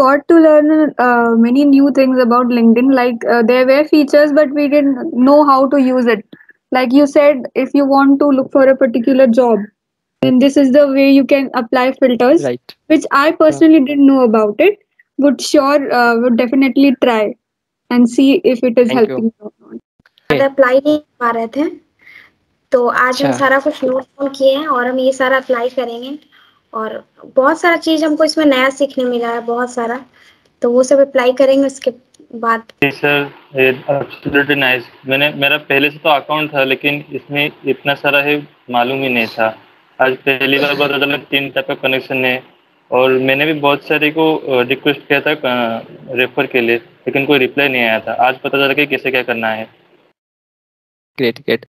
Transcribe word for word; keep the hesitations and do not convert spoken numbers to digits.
got to learn uh, many new things about LinkedIn. Like uh, there were features, but we didn't know how to use it. Like you said, if you want to look for a particular job, then this is the way you can apply filters, Right. which I Uh, personally didn't know about it. Would sure uh, would definitely try and see if it is thank you. helping you or not. Okay. Apply नहीं कर पा रहे थे, तो आज हम अच्छा। सारा कुछ नोट डाउन किए हैं और हम ये सारा अप्लाई करेंगे। और बहुत सारा चीज हमको इसमें नया सीखने मिला है, बहुत सारा, तो वो सब अप्लाई करेंगे उसके बाद। Sir absolutely nice. मैंने मेरा पहले से तो अकाउंट था, लेकिन इसमें इतना सारा है मालूम ही नहीं था। आज पहली बार पता चला तीन टाइप का कनेक्शन है, और मैंने भी बहुत सारे को रिक्वेस्ट किया था रेफर के लिए, लेकिन कोई रिप्लाई नहीं आया था। आज पता चला कि कैसे क्या करना है। Great great.